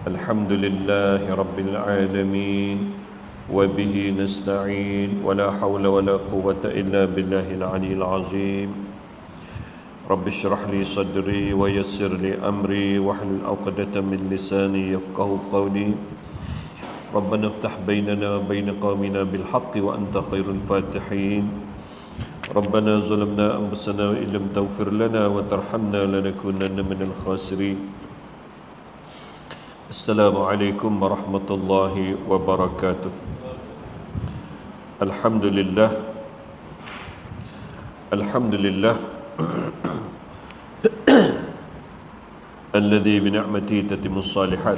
الحمد لله رب العالمين وبه نستعين ولا حول ولا قوة إلا بالله العلي العظيم رب اشرح لي صدري ويسر لي أمري واحلل عقدة من لساني يفقه قولي ربنا افتح بيننا وبين قومنا بالحق وأنت خير الفاتحين ربنا ظلمنا أنفسنا وإن لم تغفر لنا وترحمنا لنكونن من الخاسرين السلام عليكم ورحمة الله وبركاته الحمد لله الحمد لله الذي بنعمته تتم الصالحات.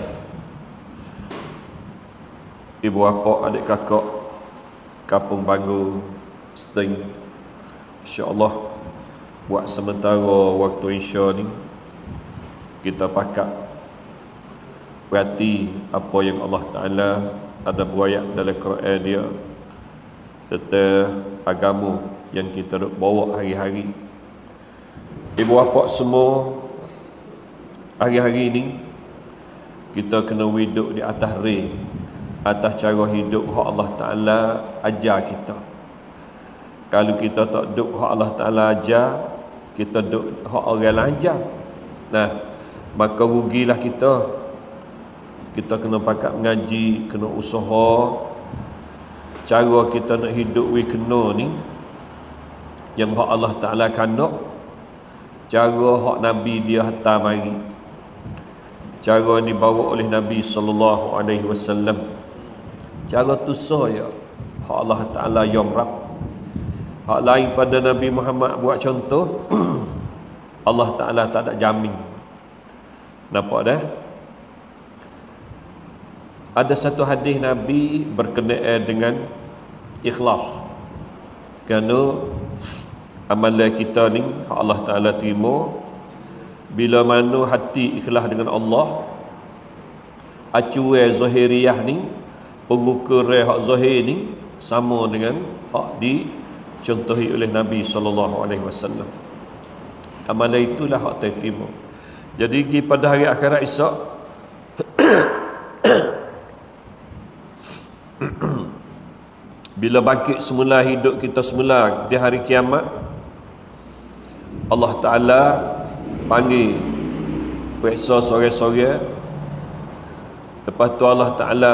Ibu bapa, adik kakak, Kampung Banggu, Sting, insya-Allah buat sementara waktu insya ni kita pakat berarti apa yang Allah Ta'ala ada buayat dalam Quran dia tentang agama yang kita bawa hari-hari. Ibu bapa semua, hari-hari ni kita kena hidup di atas rel, atas cara hidup hak Allah Ta'ala ajar kita. Kalau kita tak duduk hak Allah Ta'ala ajar, kita duduk hak orang lain ajar, nah, maka rugilah kita. Kita kena pakat mengaji, kena usaha. Cara kita nak hidup kena ni yang hak Allah Ta'ala kandak, cara hak Nabi dia hantar mari, cara ni bawa oleh Nabi sallallahu alaihi wasallam. Cara tu saya hak Allah Ta'ala yang rab. Hak lain pada Nabi Muhammad buat contoh Allah Ta'ala tak ada jamin. Nampak dah? Ada satu hadis Nabi berkenaan dengan ikhlas. Kerana amalan kita ni Allah Ta'ala terima bila mana hati ikhlas dengan Allah. Acuan zahiriyah ni, pengukuran hak zahir ni sama dengan hak dicontohi oleh Nabi SAW. Amalan itulah hak terima. Jadi pada hari akhirat esok bila bangkit semula, hidup kita semula di hari kiamat, Allah Ta'ala panggil periksa sore-sore. Lepas tu Allah Ta'ala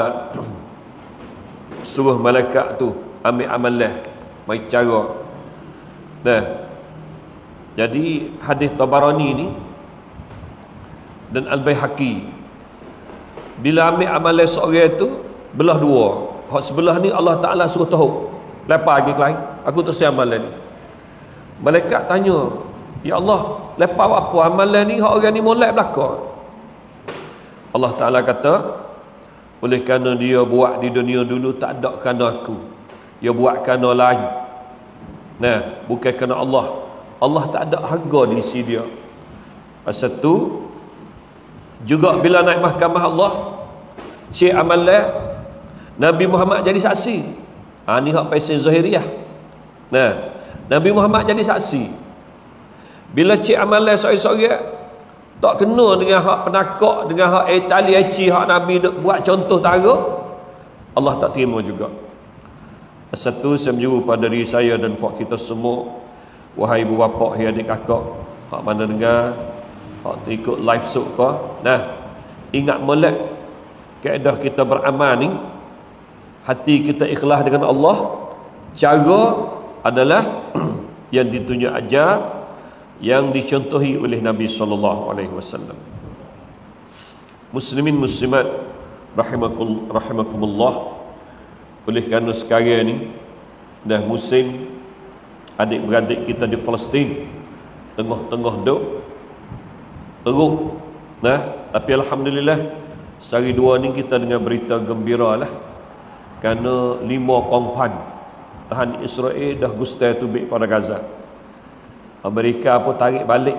suruh malaikat tu ambil amalan mai cara. Nah, jadi hadis Tabarani ni dan Al-Baihaqi, bila ambil amalan seorang tu belah dua. Hak sebelah ni Allah Ta'ala suruh tahu, lepas lagi lain aku tak siap amalan ni. Malaikat tanya, ya Allah, lepas apa amalan ni hak orang ni molek belaka? Allah Ta'ala kata, oleh kerana dia buat di dunia dulu tak ada kerana aku, dia buat kerana lain. Nah, bukan kerana Allah. Allah tak ada harga di sisi dia. Pasal tu juga bila naik mahkamah Allah, cik amalan Nabi Muhammad jadi saksi. Ni hak paisal zahiriyah. Nah, Nabi Muhammad jadi saksi. Bila cik amalan seorang-seorang tak kena dengan hak penakak, dengan hak tali eci hak Nabi buat contoh tara, Allah tak terima juga. Satu, saya menjuru pada diri saya dan buat kita semua, wahai ibu bapa, wahai adik kakak, hak mana dengar, hak ikut live show ke, nah, ingat molek kaedah kita beramal ni, hati kita ikhlas dengan Allah. Cara adalah yang ditunjuk ajar, yang dicontohi oleh Nabi SAW. Muslimin muslimat rahimakumullah, oleh kerana sekarang ni dah musim adik-beradik kita di Palestin tengah-tengah duk teruk. Nah, tapi alhamdulillah sehari dua ni kita dengan berita gembira lah, kerana 5 kompan tahan Israel dah gustai tubik pada Gaza. Amerika pun tarik balik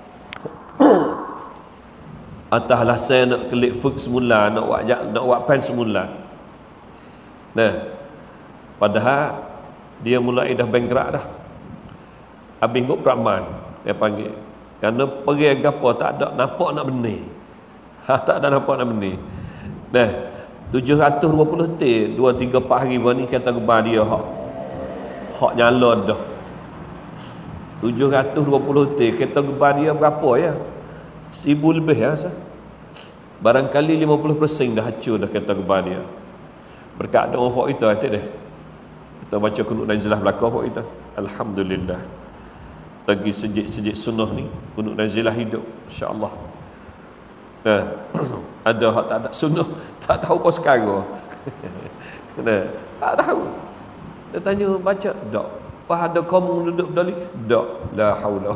atas lasan nak kelik fuk semula, nak buat pen semula. Nah, padahal dia mulai dah bankrupt dah, habis nguk praman dia panggil. Kerana pergi gapo tak ada nampak nak benih. Tak ada nampak nak benih. Nah, 720 t 2-3-4 hari buat ni kata gebar dia hak nyala dah. 720 t kereta gebar dia berapa ya? 1000 lebih ya. Barangkali 50% dah hancur dah kereta gebar dia. Berkat doa fak kita tak dah. Kita baca kunut nazilah belaka fak kita. Alhamdulillah. Bagi sejid-sejid sunnah ni, kunut nazilah hidup insya-Allah. Nah, ada hak tak ada sunnah, tak tahu apa sekarang. Nah, tak tahu. Dia tanya baca, tak. Apa ada kaum duduk peduli? Tak. La haula.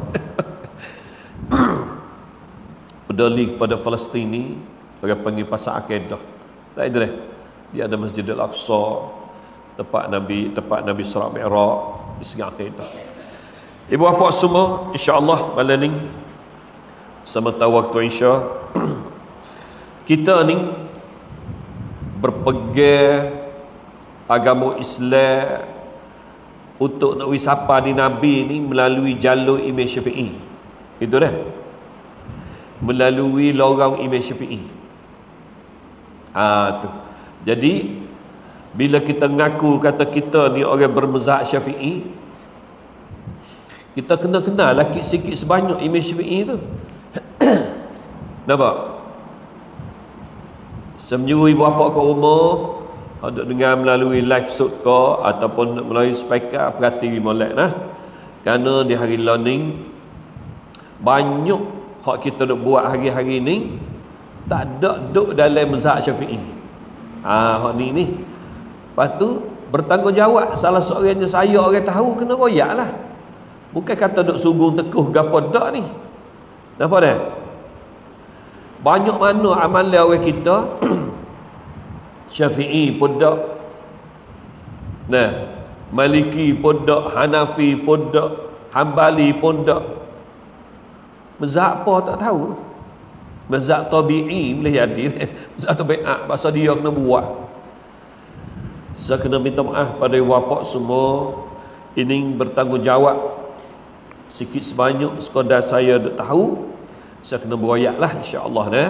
Peduli kepada Palestin ni, orang panggil pasal akidah. Tak ada dah. Dia ada Masjid Al-Aqsa, tempat Nabi Isra Mi'raj, di segi akidah. Ibu bapa semua, insya-Allah malam ni sementara waktu Isya kita ni berpegang agama Islam untuk nak wisapa di Nabi ni melalui jalur Imam Syafi'i. Itu dah. Melalui lorong Imam Syafi'i. Tu. Jadi bila kita ngaku kata kita ni orang bermazhab Syafi'i, kita kena kenal lagi sikit sebanyak Imam Syafi'i tu. Nampak? Seminggu ibu bapa kat rumah ada dengar melalui live shoot ke ataupun melalui speaker, perhati molek nah. Kerana di hari learning banyak hak kita nak buat hari-hari ni tak ada duduk dalam mazhab Syafi'i. Hak ni. Lepas tu bertanggungjawab salah seorangnya saya orang tahu kena royaklah. Bukan kata duk sungguh tekuh gapo dak ni. Nampak dah? Banyak mana amalan orang kita Syafi'i pun dak. Nah, Maliki pun dak, Hanafi pun dak, Hambali pun dak. Mazhab apa tak tahu. Mazhab tabi'i boleh jadi. Mazhab tabi'ah pasal dia kena buat. Saya kena minta maaf pada ibu bapa semua. Ini bertanggungjawab sikit sebanyak sekadar saya dak tahu. Saya kena beroyaklah insya-Allah dah.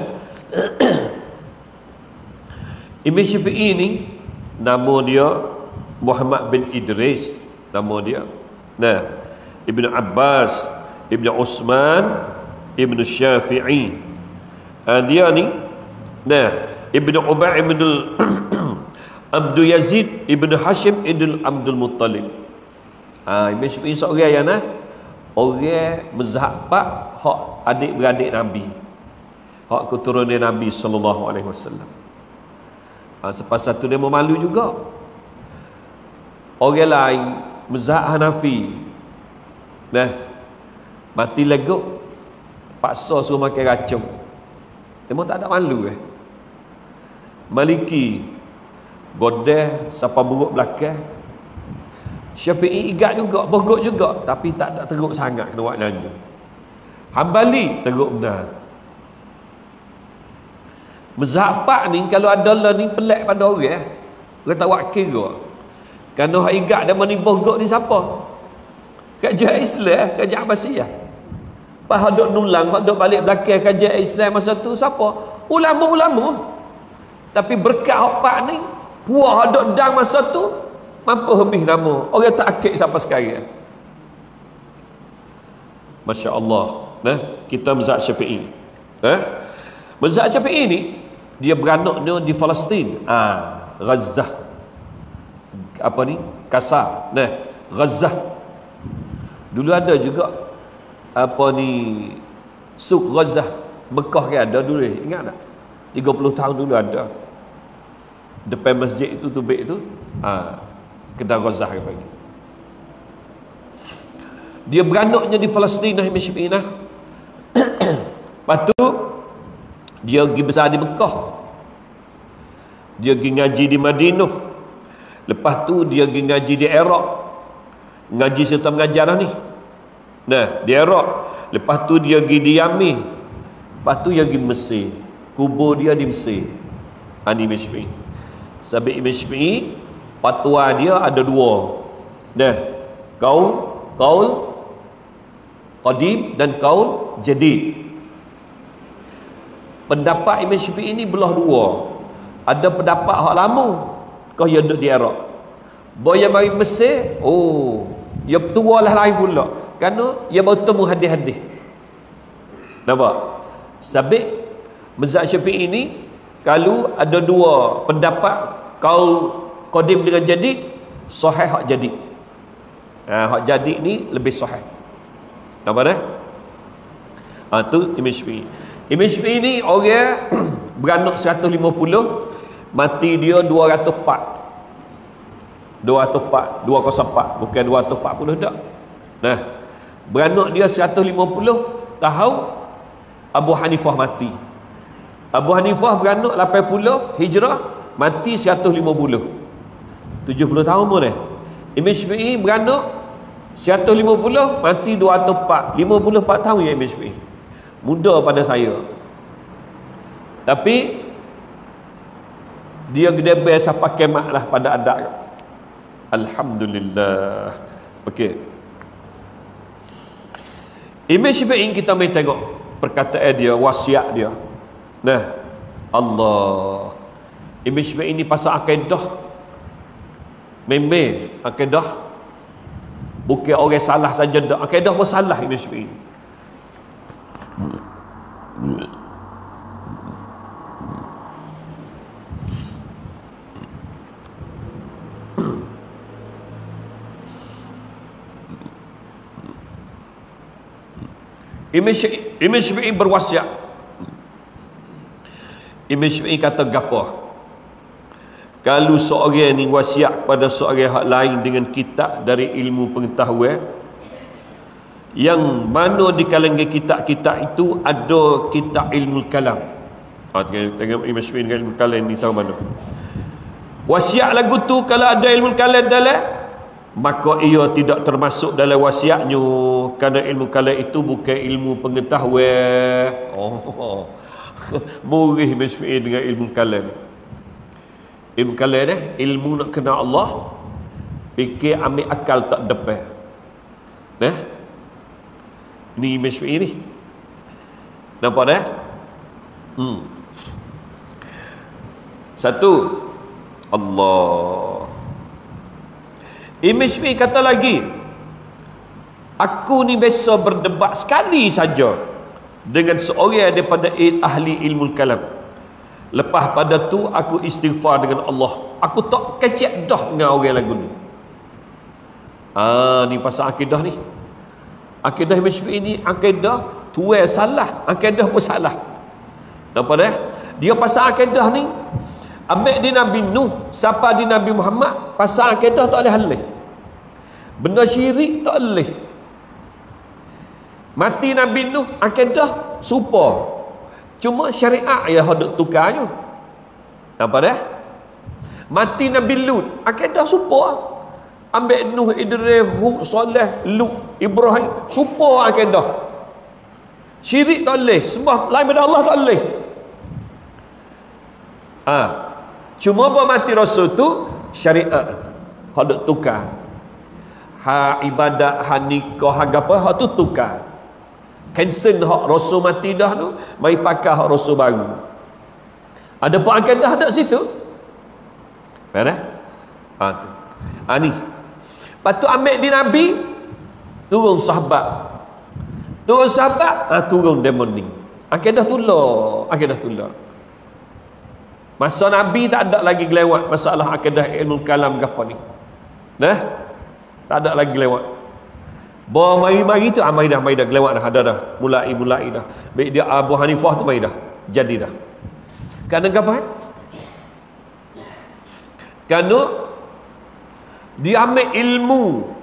Imam Syafi'i ni nama dia Muhammad bin Idris, nama dia. Nah, Ibnu Abbas, Ibnu Utsman, Ibnu Syafi'i. Dia ni Ibnu Ubay bin Abdul Yazid Ibnu Hashim Ibnu Abdul Muttalib. Imam Syafi'i seorang yang orang mazhab hak adik-beradik Nabi, hak keturunan Nabi sallallahu alaihi wasallam. Sepasal tu dia memalu juga. Orang lain mazhab Hanafi mati legok paksa suruh makan racun, memang tak ada malu Maliki godeh siapa buruk belakang. Syafi'i igat juga, bogok juga, tapi tak ada teruk sangat kena buat nyanyi. Hambali teruk benar. Mazhab Pak ni kalau ada lah ni pelik pada orang orang tak wakil ke. Kerana hak igat dia mani bogok ni siapa? Kajian Islam, kajian Abbasiyah. Pas duk nulang, duk balik belakang kajian Islam masa tu siapa? Ulama-ulama. Tapi berkat hak Pak ni, puah duk dang masa tu mampu habis nama. Orang tak akik sampai sekarang. Masya-Allah. Kita mazhab Syafi'i. Mazhab Syafi'i ni dia beranaknya di Palestin. Gaza. Apa ni? Kasar. Gaza. Dulu ada juga apa ni Suk Gaza. Mekah kan ada dulu, ingat tak? 30 tahun dulu ada. Depan masjid itu tubik itu kedai Gaza ke pagi. Dia beranaknya di Palestin Imam Syafi'i. Lepas tu dia pergi besar di Mekah, dia pergi ngaji di Madinah, lepas tu dia pergi ngaji di Iraq, ngaji serta mengajar ni di Iraq. Lepas tu dia pergi di Yamin, lepas tu dia pergi Mesir, kubur dia di Mesir. Imam Syafi'i. Sebab Imam Syafi'i fatwa dia ada dua, kaul qadim dan kaul jadid. Pendapat Imam Syafi'i ini belah dua. Ada pendapat hak lama, kau yang duduk di Iraq. Boya mari Mesir, ya tua lah lain pula. Kerana ia baru temu hadis-hadis. Nampak? Sabit mazhab Syafi'i ini, kalau ada dua pendapat, kaul qadim dengan jadid, sahih hak jadid. Hak jadid ni lebih sahih. Nampak dah? Tu Imam Syafi'i. Imam Syafi'i ni orang beranak 150, mati dia 204, 204, bukan 240 dah. Nah, beranak dia 150 tahun Abu Hanifah mati. Abu Hanifah beranak 80 Hijrah, mati 150, 70 tahun pun dah. Imam Syafi'i beranak 150, mati 204, 54 tahun ya Imam Syafi'i. Muda pada saya. Tapi dia gede biasa pakai mak lah pada adat. Alhamdulillah. Okey. Imam Syafi'i kita mai tengok perkataan dia, wasiat dia. Nah, Allah. Imam Syafi'i ini pasal akidah. Memang akidah bukan orang salah saja dak. Akidah pun salah Imam Syafi'i. Imam Syafi'i berwasiat. Imam Syafi'i kata gapo? Kalau seorang ni wasiat pada seorang hak lain dengan kitab dari ilmu pengetahuan, yang mana di kalangan kitab-kitab itu ada kitab ilmu kalam. Tengok Imam Syafi'i dengan ilmu kalam ni tahu mana. Wasiat lagu tu kalau ada ilmu kalam dalam, maka ia tidak termasuk dalam wasiatnya, kerana ilmu kalam itu bukan ilmu pengetahuan. Murih Imam Syafi'i dengan ilmu kalam. Ilmu kalam ni ilmu nak kenal Allah, fikir ambil akal tak depan. Nah, ni Imam Syafi'i ni. Nampak dah? Satu, Allah. Imam Syafi'i kata lagi, aku ni biasa berdebat sekali saja dengan seorang daripada ahli ilmu kalam. Lepas pada tu aku istighfar dengan Allah. Aku tak kecek dah dengan orang lagu ni. Ni pasal akidah ni. Akidah Imam Syafi'i ni akidah tuai salah, akidah pun salah. Nampak dah? Dia pasal akidah ni, ambil di Nabi Nuh, siapa di Nabi Muhammad, pasal akidah tak boleh halih. Benda syirik tak boleh. Mati Nabi Nuh, akidah serupa. Cuma syariat yang hendak tukarnya. Nampak dah? Mati Nabi Lut, akidah serupa. Ambil Nuh, Idris, Hud, Saleh, Lut, Ibrahim, serupa akidah. Syirik tak boleh, sembah lain pada Allah tak boleh. Cuma bahawa mati Rasul tu syariat hendak tukar. Ibadat, nikah, apa, hak tu tukar. Cancel hak Rasul mati dah tu, mari pakai hak Rasul baru. Ada pun akidah ada situ. Faham? Tu. Ni. Patut ambil di Nabi, turun sahabat. Turun sahabat, turun demon ni. Akidah tular, akidah tular. Masa Nabi tak ada lagi gelewat masalah akidah ilmu kalam ke apa ni. Nah, tak ada lagi gelewat. Bawa mari-mari tu, mari dah gelewat dah, ada dah. Mulai dah. Baik dia Abu Hanifah tu mari dah. Jadi dah. Kerana apa? Kerana dia ambil ilmu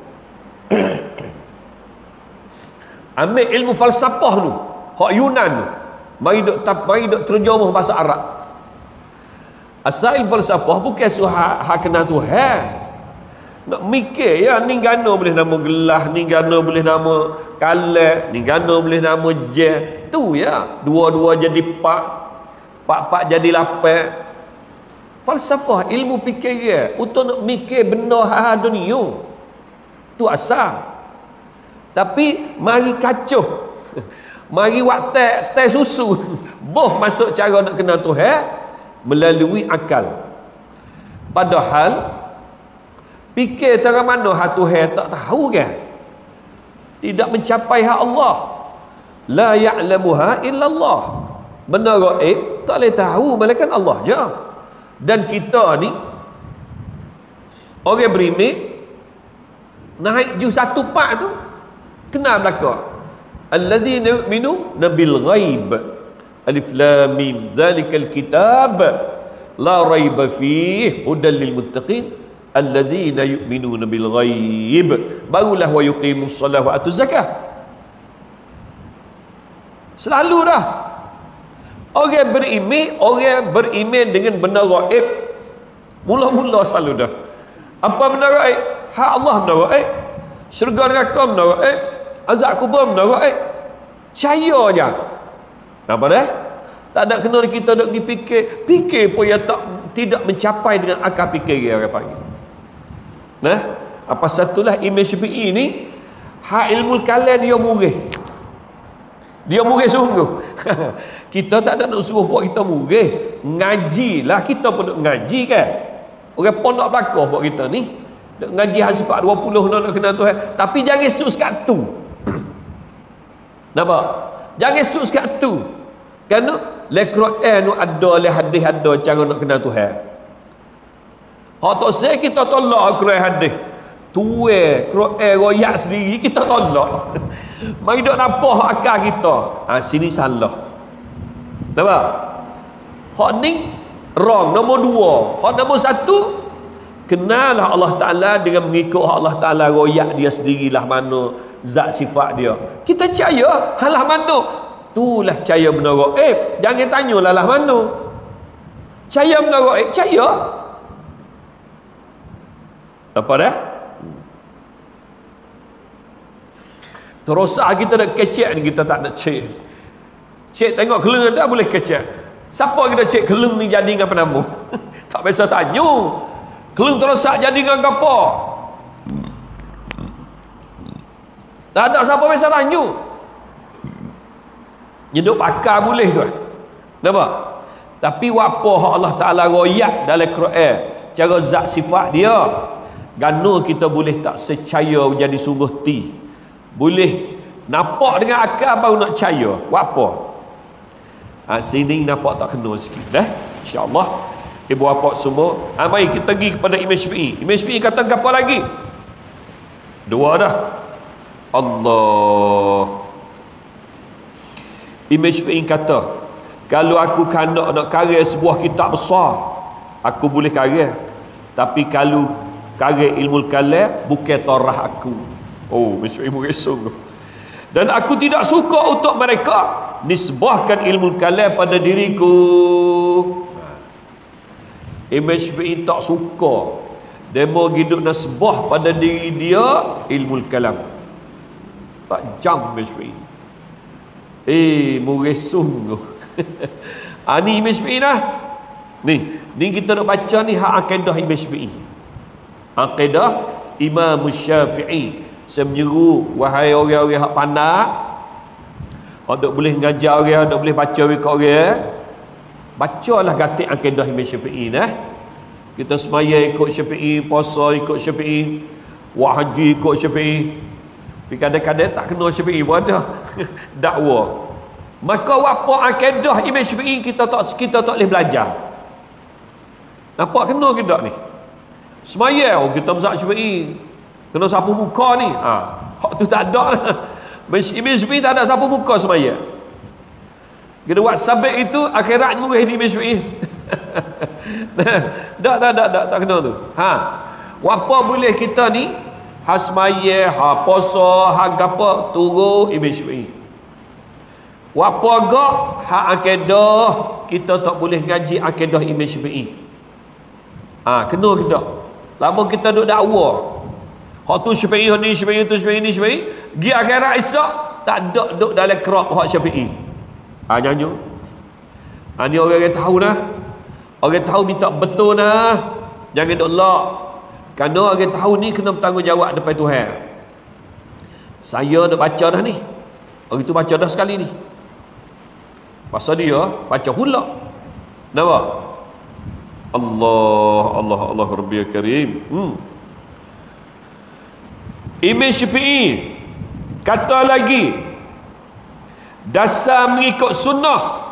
ambil ilmu falsafah tu, hak Yunan tu. Mari duk terjemah bahasa Arab. Asal ilmu falsafah bukan hak kena Tuhan. Nak mikir ya, ni gana boleh nama gelah, ni gana boleh nama kalat, ni gana boleh nama je. Tu ya, dua-dua jadi pak jadi lapan. Falsafah, ilmu fikiran untuk nak mikir benda hal dunia. Tu asal. Tapi mari kacau. Mari buat teh susu. Boh masuk cara nak kenal Tuhan. melalui akal. Padahal fikir cara mana hak Tuhan tak tahu kan? Tidak mencapai hak Allah. La ya'lamuha illallah. Benda gaib tak boleh tahu malaikat Allah je. Dan kita ni orang berimik naik juz 1 part tu kena belaka. Alladzina yu'minuna bil ghaib. Alif lam mim. Zalikal kitab la raiba fihi hudal lil muttaqin. Alladzina yu'minuna bil ghaib. Barulah wa yuqimus salah wa atuz zakah. Selalu dah orang beriman dengan benda gaib. Mula-mula selalu dah. Apa benda gaib? Hak Allah benda gaib. Syurga neraka benda gaib. Azab kubur benda gaib. Percaya je. Apa dah? Tak ada kena kita duk fikir. Fikir pun yang tidak mencapai dengan akal fikir dia orang panggil. Nah, apa satulah Imam Syafi'i ni hak ilmu kalam dia murih. Dia murih sungguh. Kita tak ada nak suruh buat kita murih. Ngajilah kita pun nak ngaji kan. Orang pondok belakang buat kita ni. Nak ngaji hasifat 20 nak kena Tuhan. Tapi jangan sus kat tu. Nampak? Jangan sus kat tu. Kerana le Quran ada, le hadis ada cara nak kenal Tuhan. Hak tak saya kita tolak Quran hadis. Tuai Quran royak sendiri kita tolak. Mari dok nampak akal kita. Sini salah. Nampak? Hak ni wrong. Nombor 2. Hak nombor 1, kenallah Allah Ta'ala dengan mengikut Allah Ta'ala royak dia sendirilah mana zat sifat dia. Kita percaya halah mana. Itulah percaya benda gaib. Jangan tanyalah lah mana. Percaya benda gaib, percaya. Apa dah? Terus kita nak kecek ni kita tak nak cek. Cek tengok keleng ada boleh kecek. Siapa kita cek keleng ni jadi dengan apa nama? Tak biasa tanya. Keleng terus jadi dengan apa? Tak ada siapa biasa tanya. Nyeduk pakar boleh tu. Nampak? Tapi apa Allah Ta'ala royak dalam Quran cara zat sifat dia, gana kita boleh tak secaya jadi sungguh ti. Boleh nampak dengan akal baru nak percaya. Buat apa? Sini nampak tak kena sikit dah. InsyaAllah ibu bapa semua. Mari kita pergi kepada Imam Syafi'i. Imam Syafi'i kata apa lagi? 2 dah. Allah. Imam Syafi'i kata, kalau aku nak karya sebuah kitab besar, aku boleh karya. Tapi kalau karya ilmu kalam, bukan tarah aku. Oh, Imam Syafi'i meresung. Dan aku tidak suka untuk mereka nisbahkan ilmu kalam pada diriku. Imam Syafi'i tak suka dia mau hidup nasbah pada diri dia ilmu kalam. Tak jam Imam Syafi'i. Murih sungguh. Ni Imam Syafi'i dah. Ni kita nak baca ni hak akidah Imam Syafi'i. Akidah Imam Syafi'i. Saya menyeru wahai orang-orang hak pandai, hak dok boleh ngajar orang, dok boleh baca dekat orang, bacalah gatik akidah Imam Syafi'i nah. Kita semaya ikut Syafi'i, puasa ikut Syafi'i, buat haji ikut Syafi'i. Tapi kadang-kadang tak kena Syafi'i pun ada dakwah. Maka apa akidah Imam Syafi'i kita tak boleh belajar. Nampak kena ke tak ni? Semaya kita mazhab Syafi'i kena sapu muka ni. Hak tu tak ada lah. Imam Syafi'i tak ada sapu muka semaya. Kita buat sabit itu akhirat murih di Imam Syafi'i. Tak kena tu. Apa boleh kita ni hasmaya, puasa, gapo turu Imam Syafi'i. Apa gak hak akidah kita tak boleh ngaji akidah Imam Syafi'i. Kena kita. Lama kita duk dakwa. Hak tu Syafi'i, hak ni Syafi'i, tu Syafi'i, ni Syafi'i. Gi akhirat esok tak ada duk dalam kerap hak Syafi'i. Nyanyo. Ni orang yang tahu dah. Orang tahu minta betul dah. Jangan duk lak. Kerana orang tahu ni kena bertanggungjawab depan Tuhan. Saya dah baca dah ni. Orang tu baca dah sekali ni. Pasal dia baca pula. Nampak? Allah Rabbil Karim. Imam Syafi'i kata lagi, dasar mengikut sunnah.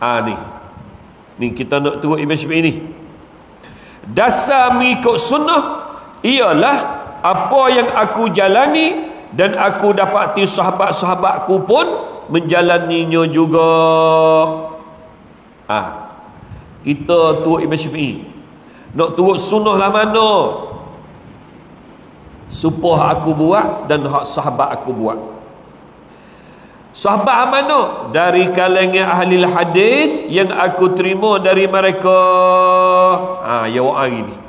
Ni kita nak turut Imam Syafi'i ni. Dasar mengikut sunnah ialah apa yang aku jalani dan aku dapati sahabat-sahabatku pun menjalaninya juga. Kita turut Imam Syafi'i. Nak turut sunnah lah mana? Supaya aku buat dan hak sahabat aku buat. Sahabat mana? Dari kalangan ahli hadis yang aku terima dari mereka. Ya hari ni.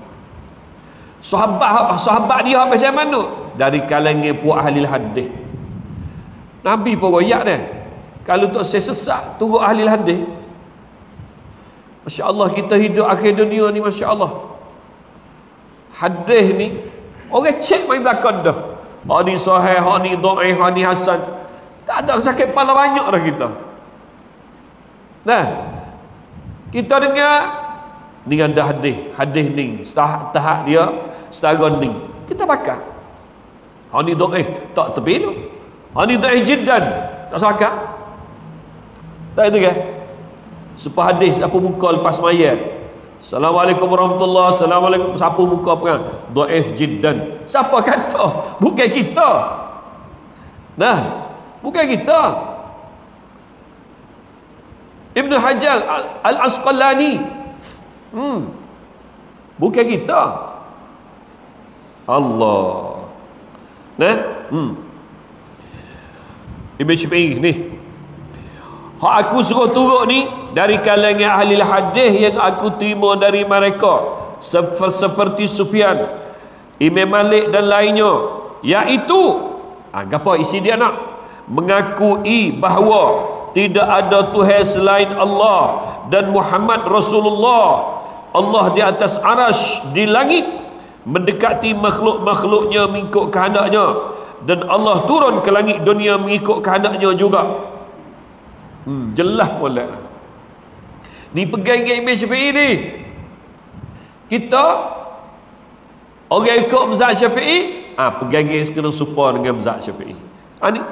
Sahabat dia macam mana? Dari kalangan puak ahli hadis. Nabi pun royak dah. Kalau tak saya sesat turut ahli hadis. Masya Allah, kita hidup akhir dunia ni, Masya Allah. Hadis ni orang cek main belakang dah. Ni sahih, ni dhaif, ni hasan. Tak ada sakit kepala banyak dah kita. Nah, kita dengar ni ada hadis ni tahap dia setara ni. Kita bakar. Ni dhaif, tak tepi tu. Ni dhaif jiddan, tak sakat. Tak itu kan? Sepah hadis apa muka lepas mayat. Assalamualaikum warahmatullahi wabarakatuh. Assalamualaikum. Siapa muka perang? Dhaif jiddan. Siapa kata? Bukan kita. Nah, bukan kita. Ibn Hajar Al-Asqalani. Bukan kita. Allah. Nah, Ibn Syafi'i ni. Hak aku suruh turut ni dari kalangan ahli hadis yang aku terima dari mereka, seperti Sufyan, Imam Malik dan lainnya, iaitu apa isi dia nak? Mengakui bahawa tidak ada Tuhan selain Allah dan Muhammad Rasulullah. Allah di atas arash di langit, mendekati makhluk-makhluknya mengikut kehendaknya, dan Allah turun ke langit dunia mengikut kehendaknya juga. Jelas pula ni pegang Imam Syafi'i ni. Kita orang ikut mazhab Syafi'i, pegang kena supaya dengan mazhab Syafi'i. Ni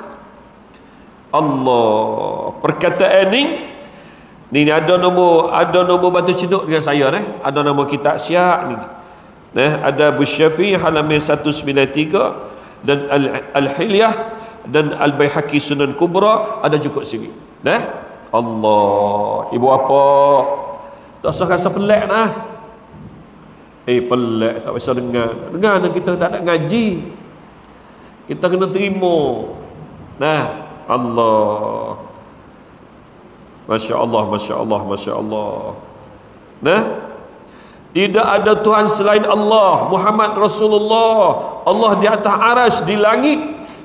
Allah, perkataan ni ada nombor batu ceduk dengan saya ada nombor kitab Syiah ni. Ada Abu Syafi'i halaman 193 dan Al-Hilyah dan Al-Baihaqi Sunan Kubra ada cukup sini. Allah, ibu apa? Tak usah rasa pelik nah. Pelik tak usah dengar. Dengar kita tak nak ngaji. Kita kena terima. Allah. Masya Allah, Masya Allah, Masya Allah. Tidak ada Tuhan selain Allah, Muhammad Rasulullah. Allah di atas arash di langit,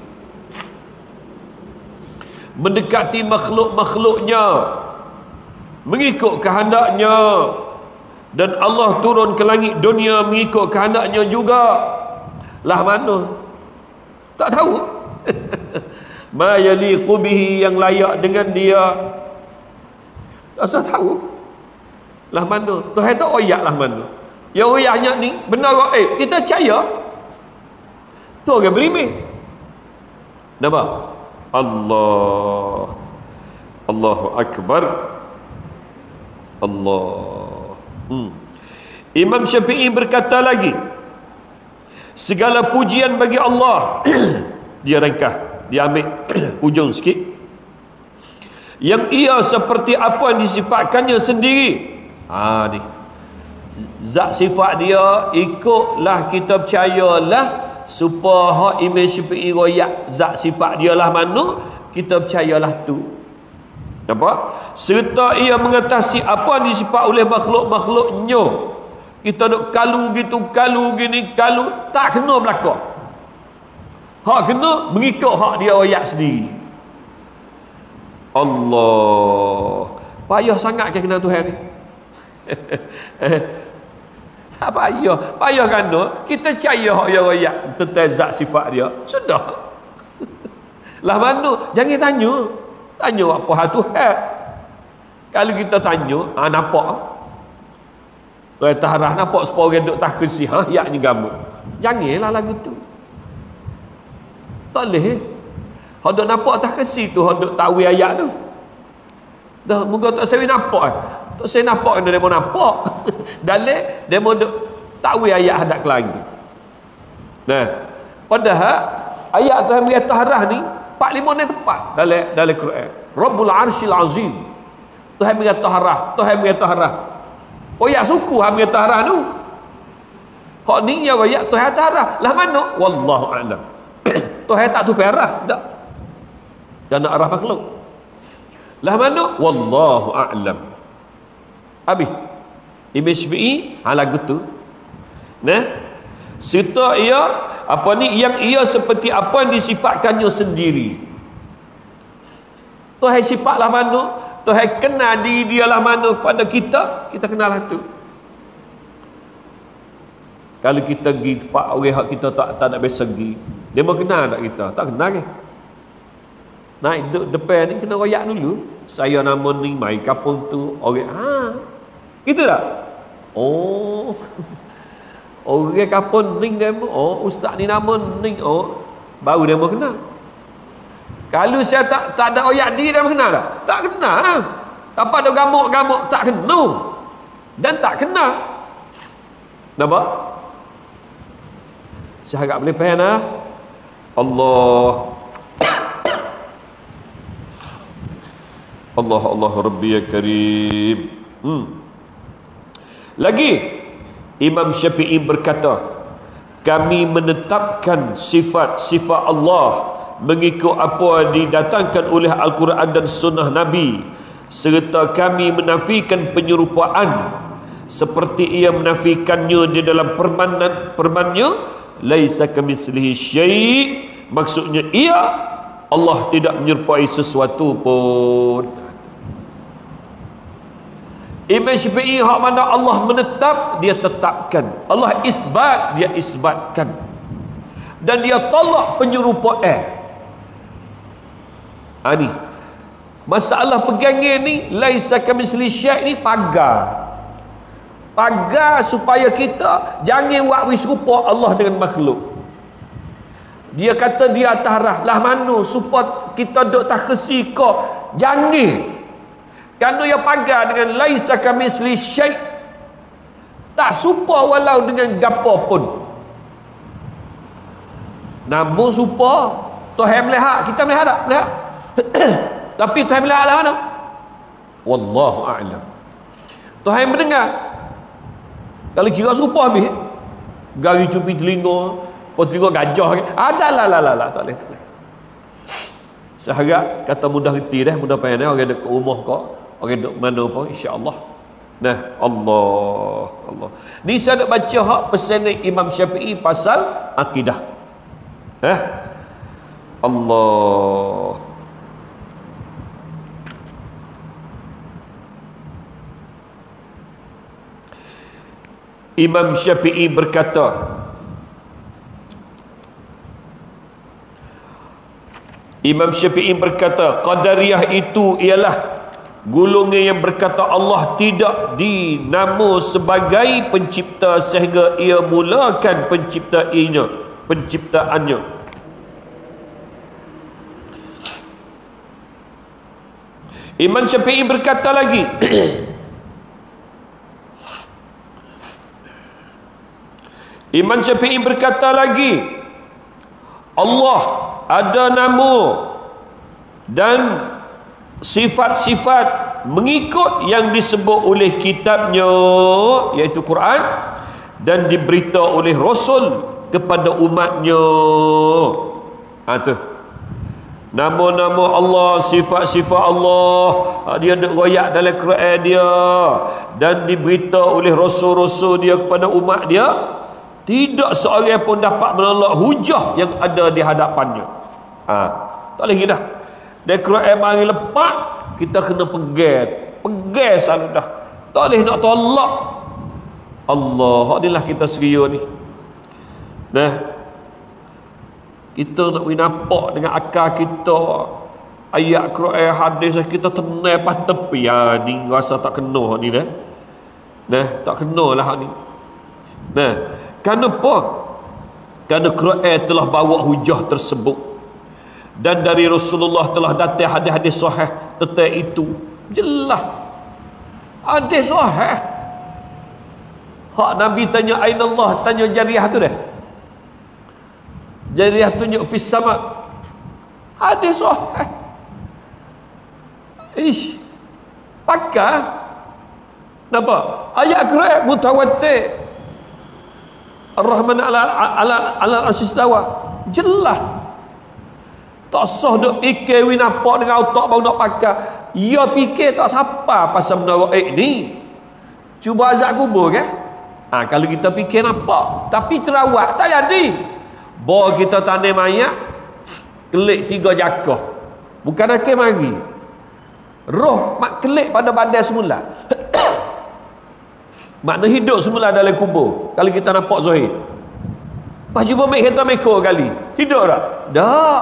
mendekati makhluk-makhluknya mengikut kehendaknya, dan Allah turun ke langit dunia mengikut kehendaknya juga. Lah mana? Tak tahu. Ma yaliqu bihi, yang layak dengan dia. Tak usah tahu. Lah mana? Tuhan tak oyak lah mana? Yang oyaknya ni benar kita percaya. Tu orang berimeh. Nampak? Allah, Allahu Akbar. Allah. Imam Syafi'i berkata lagi, segala pujian bagi Allah. Dia ringkas, dia ambil ujung sikit, yang ia seperti apa yang disifatkannya sendiri. Ni zat sifat dia, ikutlah kita percayalah, supaya hak Imam Syafi'i royak zat sifat dia lah mana, kita percayalah tu. Nampak? Serta ia mengatasi apa yang disifat oleh makhluk-makhluknya. Kita duk kalu gitu, kalu gini, kalu tak kena belaka. Hak kena mengikut hak dia royak sendiri. Allah, payah sangat ke kenal Tuhan ni? Tak payah kan tu. Kita percaya hak yang royak tentang zat sifat dia, sudah. Lah mana? Jangan tanya apa hal Tuhan. Kalau kita tanya, nampak Tuan taharah nampak sepuluh orang duk takhsi, ayatnya gamuk. Janganlah lagu tu. Tak boleh. Hak duk nampak takhsi tu, hak duk tahu ayat tu. Dah muka tak saya nampak. Tak saya nampak dia mau nampak. Dalil dia mau duk tahu ayat hadap lagi. Nah, padahal ayat Tuhan bagi taharah ni 45 ni tepat dalam Quran. Rabbul Arsyil Azim. Tuhan bagi taharah, Tuhan bagi taharah. Oh ya suku hang bagi taharah tu. Hak ni ya ayat Tuhan taharah. Lah mana? Wallahu a'lam. Tuhan tak tu perah, tak. Dan nak arah makhluk. Lah mana? Wallahu a'lam. Habis. Ibn Syafi'i lagu tu. Nah, serta ia apa ni yang ia seperti apa yang disifatkannya sendiri. Tuhan sifatlah mana? Tuhan kenal diri dia lah mana kepada kita, kita kenal lah tu. Kalau kita pergi tempat orang hak kita tak nak biasa pergi, dia mau kenal tak kita? Tak kenal ke? Naik depan ni kena royak dulu. Saya nama ni, mai kampung tu, orang gitu tak? Oh. Orang kampung ni dia, ustaz ni nama ni, baru dia mau kenal. Kalau saya tak ada royak diri, dia mau kenal tak? Tak kenal. Apa ada gamuk-gamuk tak kenal. Dan tak kenal. Nampak? Saya agak boleh faham lah. Allah Rabbi ya Karim. Lagi Imam Syafi'i berkata, kami menetapkan sifat-sifat Allah mengikut apa didatangkan oleh Al-Quran dan Sunnah Nabi, serta kami menafikan penyerupaan seperti ia menafikannya di dalam permannya, laisa kamitslihi syai', maksudnya ia Allah tidak menyerupai sesuatu pun. Imam Syafi'i hak mana Allah menetap, dia tetapkan. Allah isbat, dia isbatkan. Dan dia tolak penyerupaan. Ni masalah pegangan ni, laisa kamitslihi syai' ni pagar supaya kita jangan buat serupa Allah dengan makhluk. Dia kata dia taharah lah mana supaya kita duk takhsi ko, jangan. Kerana dia pagar dengan laisa kamitslihi syai', tak serupa walau dengan gapo pun. Namun serupa Tuhan melihat, kita melihat tak? Melihat. Tapi Tuhan melihat lah mana? Wallahu a'lam. Tuhan mendengar. Kalau kira serupa habis, gari cupi telinga, telinga gajah, ada lah, tak boleh. Seharap kata mudah reti dah, mudah payah dah, orang dekat rumah kau, orang dekat mana pun, insya-Allah. Nah, Allah. Ni saya nak baca hak pesanan Imam Syafi'i pasal akidah. Allah. Imam Syafi'i berkata, Qadariyah itu ialah golongan yang berkata Allah tidak dinamo sebagai pencipta sehingga ia mulakan penciptaannya. Imam Syafi'i berkata lagi, Allah ada nama dan sifat-sifat mengikut yang disebut oleh kitabnya, iaitu Quran, dan diberitahu oleh Rasul kepada umatnya. Tu nama-nama Allah, sifat-sifat Allah, dia ada royak dalam Quran dia, dan diberitahu oleh Rasul-Rasul dia kepada umat dia. Tidak seorang pun dapat menolak hujah yang ada di hadapannya. Tak lagi dah. Dia Quran mari lepak, kita kena pegang selalu dah. Tak boleh nak tolak. Allah, inilah kita seria ni. Nah, kita nak nampak dengan akal kita ayat Quran, hadis kita tenang pas tepi. Ni rasa tak kena ni dah. Nah, tak kena lah ni. Nah, kenapa? Kerana Quran telah bawa hujah tersebut, dan dari Rasulullah telah datang hadis-hadis sahih tentang itu. Jelas hadis sahih. Hak Nabi tanya aina Allah, tanya Jariyah tu dah. Jariyah tunjuk fis sama. Hadis sahih. Ish. Pakar. Nampak? Ayat Quran mutawatir. Ar-Rahman ala al-Asistawa. Jelas. Tak sah duk fikir win apa dengan otak bau nak pakai. Ya fikir tak siapa pasal benda gaib ni. Cuba azab kubur kan? Kalau kita fikir nampak, tapi terawat tak jadi. Bawa kita tanam mayat, kelik 3 jakah. Bukan akhir mari. Roh mak kelik pada badan semula. Makna hidup semula dalam kubur. Kalau kita nampak zahir. Pas cuba make kereta meko kali. Hidup tak? Tak.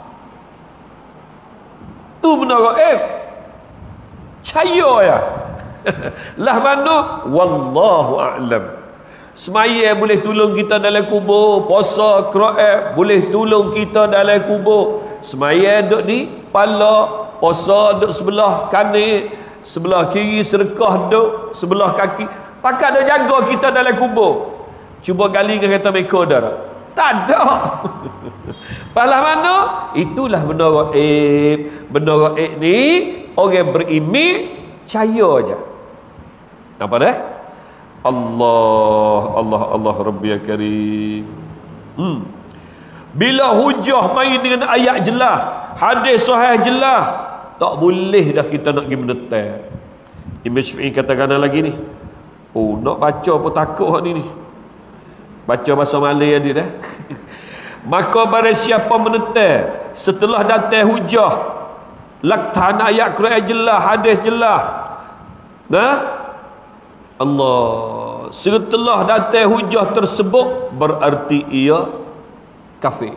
Tu benda gaib. Cahaya ya. Lah mana? Wallahu a'lam. Semaya boleh tolong kita dalam kubur. Puasa Quran boleh tolong kita dalam kubur. Semaya duduk di pala, puasa duduk sebelah kanan, sebelah kiri sedekah duduk sebelah kaki. Pakat nak jaga kita dalam kubur. Cuba gali dengan kata mereka dah. Tak ada. Pahala mana? Itulah benda gaib. Benda gaib ni orang berimej percaya aja. Apa dah? Allah Rabbi ya Karim. Bila hujah main dengan ayat jelas, hadis sahih jelas, tak boleh dah kita nak pergi menentang. Imam Syafi'i katakan lagi ni. Oh, nak baca pun takut hak ni. Baca bahasa Malay dia dah. Maka barang siapa menentang setelah datang hujah, laktan ayat Quran jelas, hadis jelas. Nah, Allah, setelah datang hujah tersebut berarti ia kafir.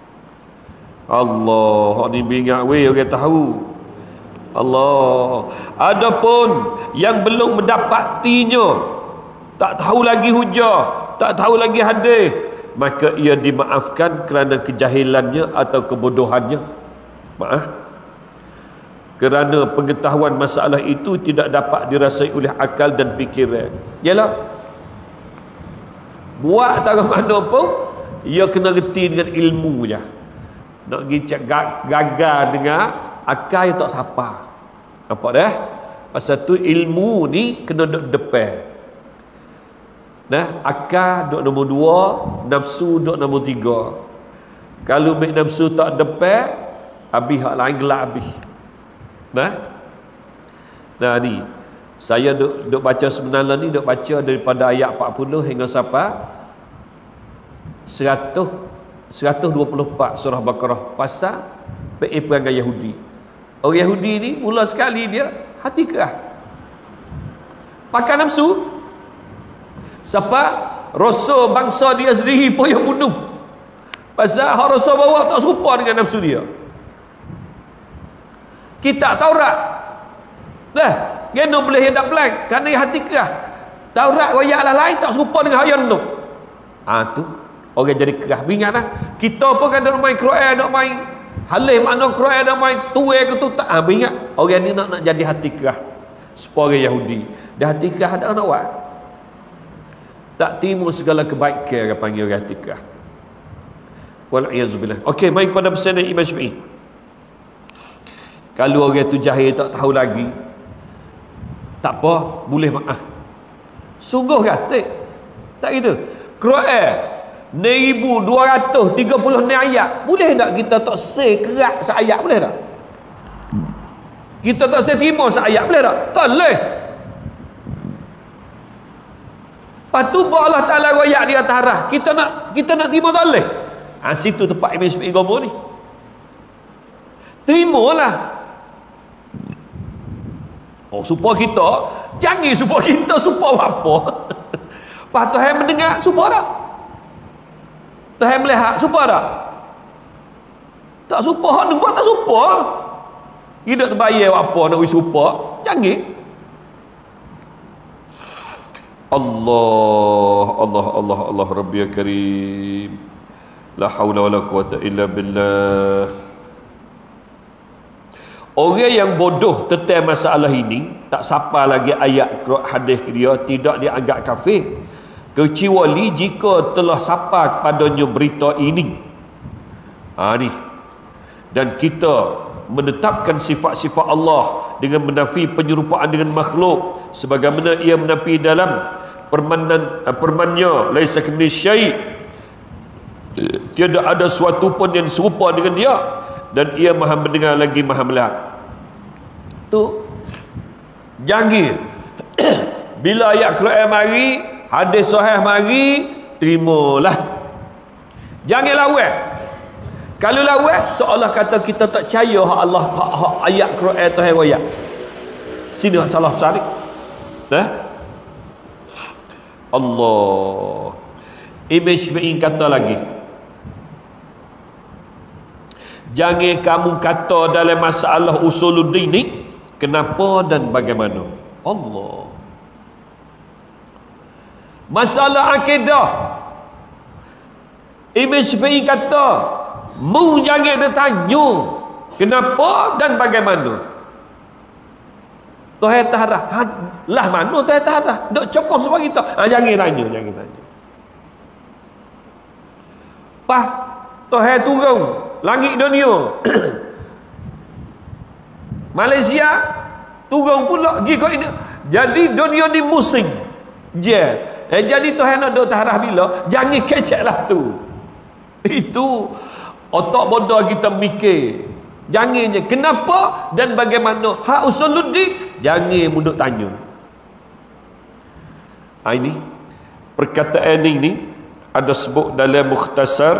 Allah, ni bingat weh orang tahu. Allah. Adapun yang belum mendapatinya, tak tahu lagi hujah, tak tahu lagi hadis, maka ia dimaafkan kerana kejahilannya atau kebodohannya. Maaf. Kerana pengetahuan masalah itu tidak dapat dirasai oleh akal dan fikiran. Yalah. Buat tak mana pun, ia kena reti dengan ilmu je. Nak pergi cek gagal dengan akal yang tak siapa. Nampak dah? Pasal tu ilmu ni kena duduk depan. Nah, akal duduk nombor 2, nafsu duduk nombor 3. Kalau mek nafsu tak depan, habis hak lain gelap habis. Nah ni saya duk baca sebenarnya ni, duk baca daripada ayat 40 hingga sampai 124 surah Baqarah pasal perangai Yahudi. Orang Yahudi ni mula sekali dia hati keras, pakai nafsu. Siapa? Rasa bangsa dia sendiri pun yang bunuh. Pasal hak rasa bawa tak serupa dengan nafsu dia. Kitab Taurat dah kena boleh hendak blank kerana hati keras. Taurat royak lain tak serupa dengan hak yang tu. Tu orang jadi keras. Ingatlah kita pun kan nak main Quran, nak main halih makna Quran, nak main tuai ke tu tak. Ingat orang ni nak jadi hati keras supaya orang Yahudi. Dia hati keras ada nak buat, tak timu segala kebaikan, dia panggil orang hati keras. Wal'iyazubillah. Okey, mari kepada pesanan Imam Syafi'i. Kalau orang tu jahil tak tahu lagi, tak apa, boleh maaf. Sungguh kata tak gitu. Quran 1236 ayat, boleh tak kita tak say kerak seayat, boleh tak? Kita tak say terima seayat, boleh tak? Tak boleh. Lepas tu Allah Ta'ala royak di atas arah, kita nak terima tak boleh. Situ tempat Imam Syafi'i ngomong ni. Terimalah. Supaya kita, jangan supaya kita supaya apa. Lepas Tuhan mendengar, supaya tak? Tuhan melihat, supaya tak? Tak supaya, hak buat tak supaya. Kita terbayar apa nak supaya, jangan. Allah, Allah, Allah, Allah, Rabbi ya Karim. La haula wala quwata illa billah. Orang yang bodoh tentang masalah ini, tak sapa lagi ayat hadis dia, tidak dianggap kafir kecuali jika telah sapa kepadanya berita ini. Ni. Dan kita menetapkan sifat-sifat Allah dengan menafi penyerupaan dengan makhluk sebagaimana ia menafi dalam permannya laisa kamitslihi syai', tiada ada suatu pun yang serupa dengan dia, dan ia maha mendengar lagi maha melihat. Tu jangan bila ayat Quran mari, hadis sahih mari, terimalah, jangan lawan. Kalau lawan seolah kata kita tak percaya hak Allah, hak ayat Quran tu ayat. Sini salah besar ni. Allah. Ibn Syafi'i kata lagi, jangan kamu kata dalam masalah usuluddin ni kenapa dan bagaimana. Allah. Masalah akidah, Ibn Syafi'i kata mu jangan bertanya kenapa dan bagaimana. Tuhan taharah lah mana Tuhan taharah dok cokong semua kita. Jangan tanya, jangan tanya. Pah Tuhan turun langit dunia Malaysia turun pula pergi ke ini. Jadi dunia ni musim je. Jadi Tuhan nak dok taharah bila, jangan keceklah tu. Itu otak bodoh kita mikir. Jangan je kenapa dan bagaimana. Hak usuluddin jangan muduk tanya. Ini perkataan ini ada sebut dalam Mukhtasar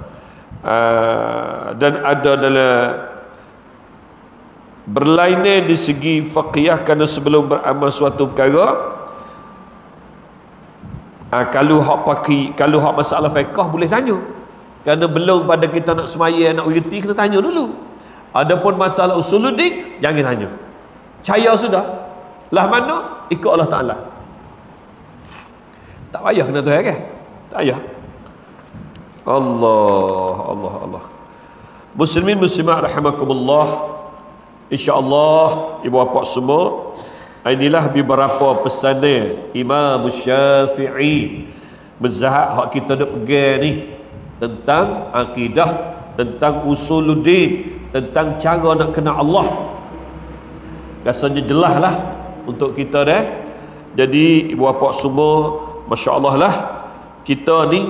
dan ada dalam berlainan di segi faqih, kerana sebelum beramal suatu perkara, kalau hak masalah fiqh boleh tanya, kerana belum pada kita nak semaya nak wirti kena tanya dulu. Adapun masalah usuluddin jangan tanya, percaya sudah lah mana ikut Allah Ta'ala. Tak payah kena Tuhan kan, tak payah. Allah, Allah, Allah. Muslimin muslimat rahimakumullah, insya-Allah ibu bapa semua, inilah beberapa pesanan Imam Syafi'i, mazhab hak kita nak pegang ni, tentang akidah, tentang usuluddin, tentang cara nak kenal Allah. Rasanya jelas lah untuk kita dah. Jadi ibu bapa semua, masya-Allah lah, kita ni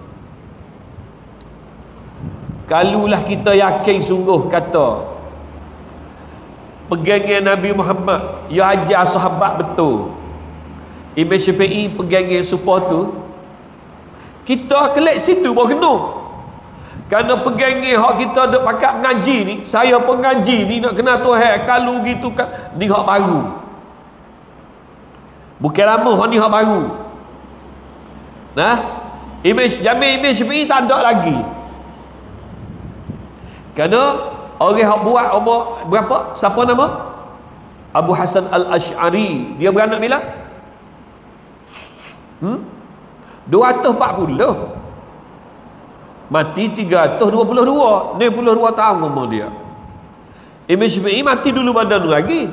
kalulah kita yakin sungguh kata pegangnya Nabi Muhammad, ya ajar sahabat betul, Imam Syafi'i pegangnya supaya tu, kita kelak situ baru kena. Kerana pegangnya hak kita duk pakat mengaji ni, saya pun ngaji ni nak kenal Tuhan, kalau gitu kan ni hak baru. Bukan lama hak ni hak baru. Nah, Imam Syafi'i tak ada lagi. Kerana orang yang buat umur berapa? Siapa nama? Abu Hasan Al-Ash'ari. Dia beranak bila? 240. Mati 322. 62 tahun umur dia. Imam Syafi'i mati dulu badan lagi.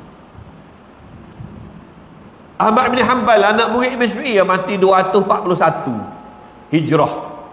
Ahmad bin Hanbal, anak murid Imam Syafi'i, mati 241 Hijrah.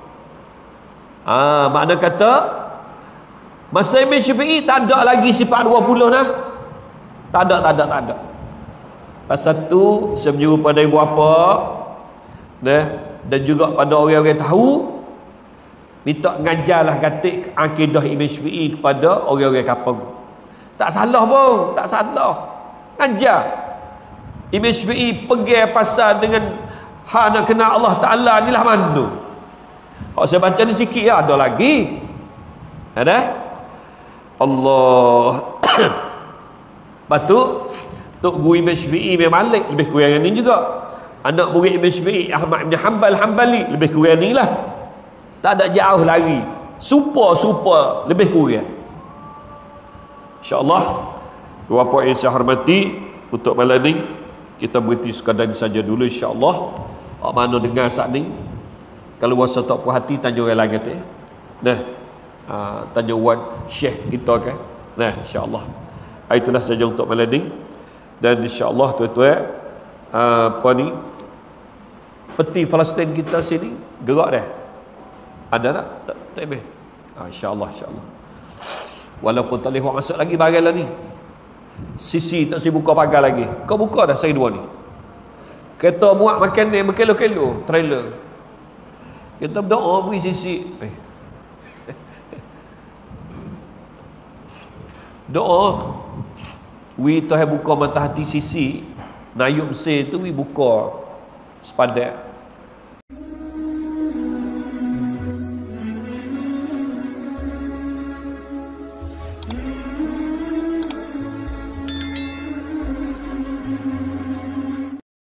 Makna kata masa Imam Syafi'i tak ada lagi sifat 20 dah. Tak ada. Pasal tu saya menyuruh pada ibu bapa dan juga pada orang-orang tahu, minta ngajarlah katik akidah Imam Syafi'i kepada orang-orang kampung. Tak salah pun, tak salah. Ngajar. Imam Syafi'i pergi pasal dengan nak kenal Allah Ta'ala ni lah mana. Kalau saya baca ni sikit ya, ada lagi. Ada? Allah. Lepas tu Tok Guru Imam Syafi'i Imam Malik lebih kurang ni juga. Anak murid Imam Syafi'i Ahmad bin Hanbal Hanbali lebih kurang ni lah. Tak ada jauh lagi. Super lebih kurang. InsyaAllah, bapa yang saya hormati, untuk malam ni Kita berhenti sekadar ini saja dulu insya-Allah. Mana dengar saat ni, kalau rasa tak puas hati tanya orang lain kata. Nah, tanya Wan Syekh kita kan. Nah, insya-Allah. Itulah saja untuk malam ni. Dan insya-Allah tuan-tuan, apa ni? Peti Palestin kita sini gerak dah. Ada tak? Tak habis. Insya-Allah, insya-Allah. Walaupun tak boleh masuk lagi barang lah ni. Sisi tak si buka pagar lagi. Kau buka dah seri dua ni. Kereta muat makan ni berkilo-kilo trailer. Kita berdoa beri sisi. Doa wi Tuhan buka mata hati sisi Nayub Mesir tu wi buka sepadak